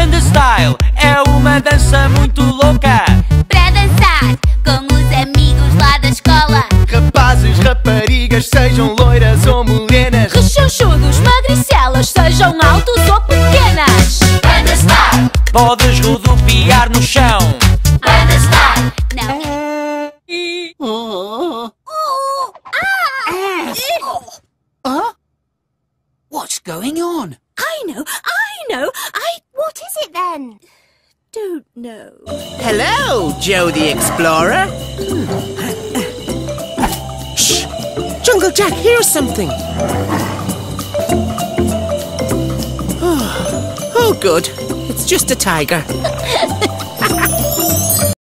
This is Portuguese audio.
Panda Style é uma dança muito louca. Para dançar com os amigos lá da escola. Rapazes, raparigas, sejam loiras ou morenas. Rechonchudos, magricelas, sejam altos ou pequenas. Panda Style. Podes rodopiar no chão. Panda Style. Não. What's going on? I know. What is it then? Don't know. Hello, Joe the Explorer. Shh! Jungle Jack, here's something. Oh, good. It's just a tiger.